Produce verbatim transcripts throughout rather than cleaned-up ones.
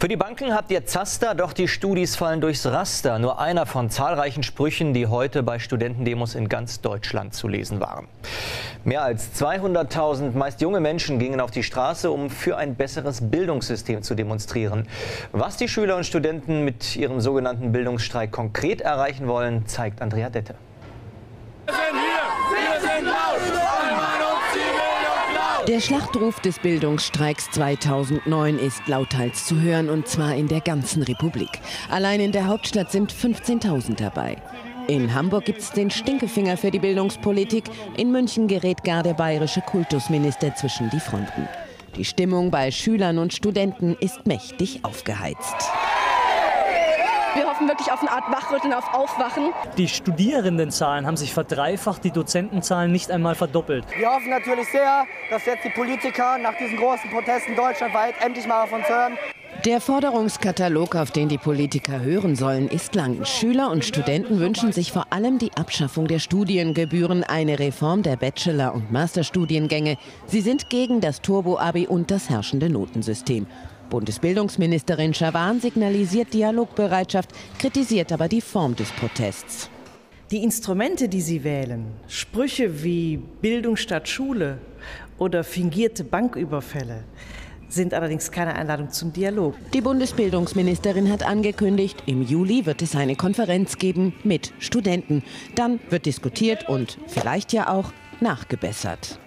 Für die Banken habt ihr Zaster, doch die Studis fallen durchs Raster. Nur einer von zahlreichen Sprüchen, die heute bei Studentendemos in ganz Deutschland zu lesen waren. Mehr als zweihunderttausend meist junge Menschen gingen auf die Straße, um für ein besseres Bildungssystem zu demonstrieren. Was die Schüler und Studenten mit ihrem sogenannten Bildungsstreik konkret erreichen wollen, zeigt Andrea Dette. Wir sind hier, wir sind laut. Der Schlachtruf des Bildungsstreiks zweitausendneun ist lauthals zu hören, und zwar in der ganzen Republik. Allein in der Hauptstadt sind fünfzehntausend dabei. In Hamburg gibt es den Stinkefinger für die Bildungspolitik. In München gerät gar der bayerische Kultusminister zwischen die Fronten. Die Stimmung bei Schülern und Studenten ist mächtig aufgeheizt. Wir hoffen wirklich auf eine Art Wachrütteln, auf Aufwachen. Die Studierendenzahlen haben sich verdreifacht, die Dozentenzahlen nicht einmal verdoppelt. Wir hoffen natürlich sehr, dass jetzt die Politiker nach diesen großen Protesten deutschlandweit endlich mal auf uns hören. Der Forderungskatalog, auf den die Politiker hören sollen, ist lang. Schüler und Studenten wünschen sich vor allem die Abschaffung der Studiengebühren, eine Reform der Bachelor- und Masterstudiengänge. Sie sind gegen das Turbo-Abi und das herrschende Notensystem. Bundesbildungsministerin Schawan signalisiert Dialogbereitschaft, kritisiert aber die Form des Protests. Die Instrumente, die sie wählen, Sprüche wie Bildung statt Schule oder fingierte Banküberfälle, sind allerdings keine Einladung zum Dialog. Die Bundesbildungsministerin hat angekündigt, im Juli wird es eine Konferenz geben mit Studenten. Dann wird diskutiert und vielleicht ja auch nachgebessert.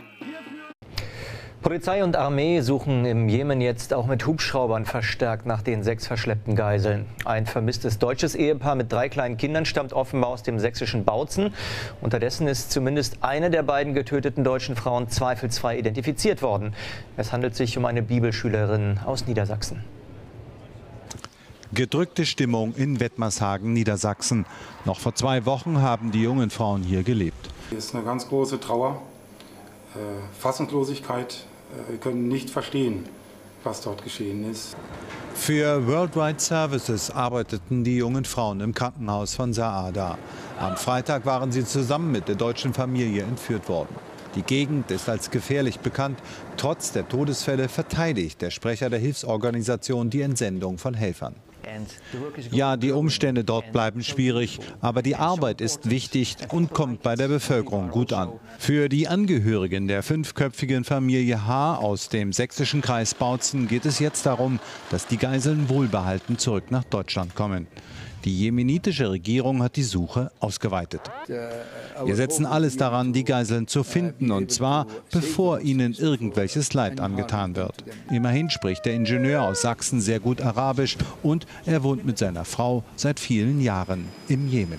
Polizei und Armee suchen im Jemen jetzt auch mit Hubschraubern verstärkt nach den sechs verschleppten Geiseln. Ein vermisstes deutsches Ehepaar mit drei kleinen Kindern stammt offenbar aus dem sächsischen Bautzen. Unterdessen ist zumindest eine der beiden getöteten deutschen Frauen zweifelsfrei identifiziert worden. Es handelt sich um eine Bibelschülerin aus Niedersachsen. Gedrückte Stimmung in Wettmarshagen, Niedersachsen. Noch vor zwei Wochen haben die jungen Frauen hier gelebt. Hier ist eine ganz große Trauer, äh, Fassungslosigkeit. Wir können nicht verstehen, was dort geschehen ist. Für Worldwide Services arbeiteten die jungen Frauen im Krankenhaus von Saada. Am Freitag waren sie zusammen mit der deutschen Familie entführt worden. Die Gegend ist als gefährlich bekannt. Trotz der Todesfälle verteidigt der Sprecher der Hilfsorganisation die Entsendung von Helfern. Ja, die Umstände dort bleiben schwierig, aber die Arbeit ist wichtig und kommt bei der Bevölkerung gut an. Für die Angehörigen der fünfköpfigen Familie H. aus dem sächsischen Kreis Bautzen geht es jetzt darum, dass die Geiseln wohlbehalten zurück nach Deutschland kommen. Die jemenitische Regierung hat die Suche ausgeweitet. Wir setzen alles daran, die Geiseln zu finden, und zwar bevor ihnen irgendwelches Leid angetan wird. Immerhin spricht der Ingenieur aus Sachsen sehr gut Arabisch und er wohnt mit seiner Frau seit vielen Jahren im Jemen.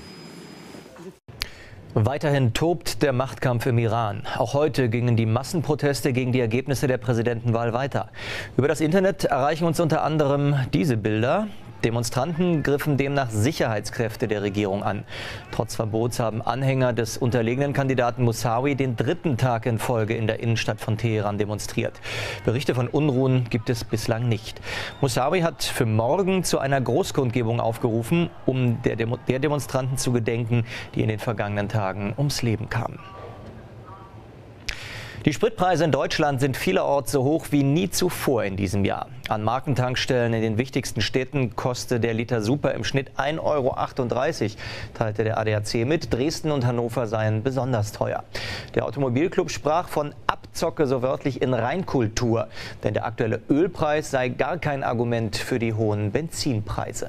Weiterhin tobt der Machtkampf im Iran. Auch heute gingen die Massenproteste gegen die Ergebnisse der Präsidentenwahl weiter. Über das Internet erreichen uns unter anderem diese Bilder. Demonstranten griffen demnach Sicherheitskräfte der Regierung an. Trotz Verbots haben Anhänger des unterlegenen Kandidaten Moussawi den dritten Tag in Folge in der Innenstadt von Teheran demonstriert. Berichte von Unruhen gibt es bislang nicht. Moussawi hat für morgen zu einer Großkundgebung aufgerufen, um der, Demo der Demonstranten zu gedenken, die in den vergangenen Tagen ums Leben kamen. Die Spritpreise in Deutschland sind vielerorts so hoch wie nie zuvor in diesem Jahr. An Markentankstellen in den wichtigsten Städten kostet der Liter Super im Schnitt ein Euro achtunddreißig, teilte der A D A C mit. Dresden und Hannover seien besonders teuer. Der Automobilclub sprach von Abzocke so wörtlich in Reinkultur, denn der aktuelle Ölpreis sei gar kein Argument für die hohen Benzinpreise.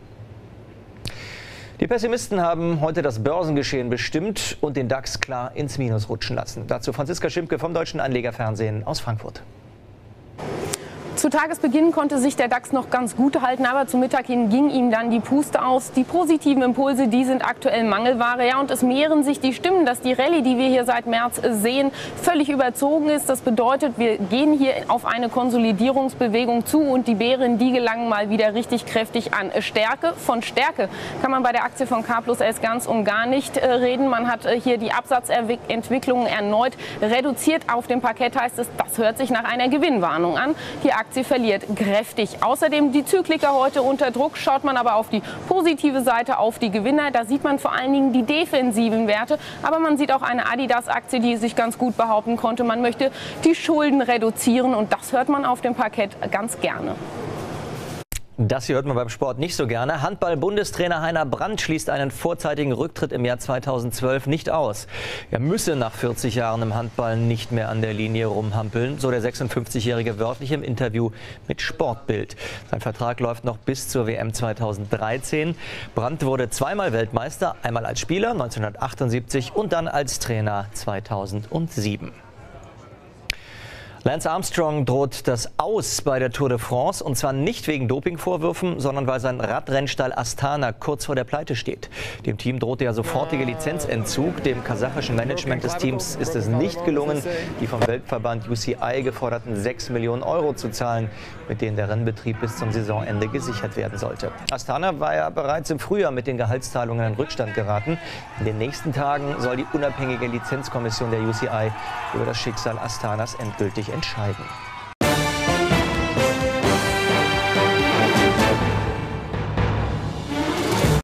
Die Pessimisten haben heute das Börsengeschehen bestimmt und den DAX klar ins Minus rutschen lassen. Dazu Franziska Schimpke vom Deutschen Anlegerfernsehen aus Frankfurt. Zu Tagesbeginn konnte sich der DAX noch ganz gut halten, aber zum Mittag hin ging ihm dann die Puste aus. Die positiven Impulse, die sind aktuell Mangelware. Ja, und es mehren sich die Stimmen, dass die Rallye, die wir hier seit März sehen, völlig überzogen ist. Das bedeutet, wir gehen hier auf eine Konsolidierungsbewegung zu und die Bären, die gelangen mal wieder richtig kräftig an Stärke. Von Stärke kann man bei der Aktie von K plus S ganz und gar nicht reden. Man hat hier die Absatzentwicklung erneut reduziert. Auf dem Parkett heißt es, das hört sich nach einer Gewinnwarnung an. Die Aktie Sie verliert kräftig. Außerdem die Zykliker heute unter Druck. Schaut man aber auf die positive Seite, auf die Gewinner, da sieht man vor allen Dingen die defensiven Werte. Aber man sieht auch eine Adidas-Aktie, die sich ganz gut behaupten konnte. Man möchte die Schulden reduzieren und das hört man auf dem Parkett ganz gerne. Das hier hört man beim Sport nicht so gerne. Handball-Bundestrainer Heiner Brandt schließt einen vorzeitigen Rücktritt im Jahr zweitausendzwölf nicht aus. Er müsse nach vierzig Jahren im Handball nicht mehr an der Linie rumhampeln, so der sechsundfünfzigjährige wörtlich im Interview mit Sportbild. Sein Vertrag läuft noch bis zur W M zweitausenddreizehn. Brandt wurde zweimal Weltmeister, einmal als Spieler neunzehnhundertachtundsiebzig und dann als Trainer zweitausendsieben. Lance Armstrong droht das Aus bei der Tour de France, und zwar nicht wegen Dopingvorwürfen, sondern weil sein Radrennstall Astana kurz vor der Pleite steht. Dem Team droht der sofortige Lizenzentzug. Dem kasachischen Management des Teams ist es nicht gelungen, die vom Weltverband U C I geforderten sechs Millionen Euro zu zahlen, mit denen der Rennbetrieb bis zum Saisonende gesichert werden sollte. Astana war ja bereits im Frühjahr mit den Gehaltszahlungen in Rückstand geraten. In den nächsten Tagen soll die unabhängige Lizenzkommission der U C I über das Schicksal Astanas endgültig entscheiden.